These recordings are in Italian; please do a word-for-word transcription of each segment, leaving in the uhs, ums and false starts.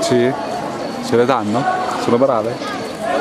Sì? Ce le danno? Sono brave?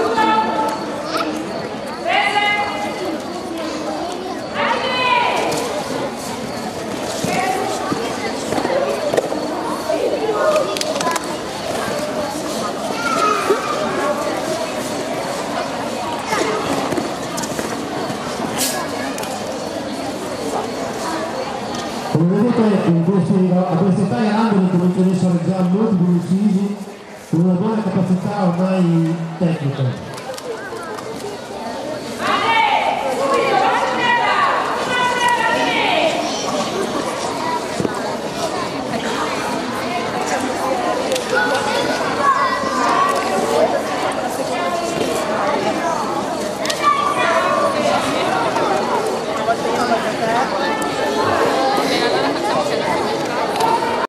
Come vedete in questi, a questa età gli angoli cominciano ad essere già molto più incisi con una buona capacità ormai tecnica.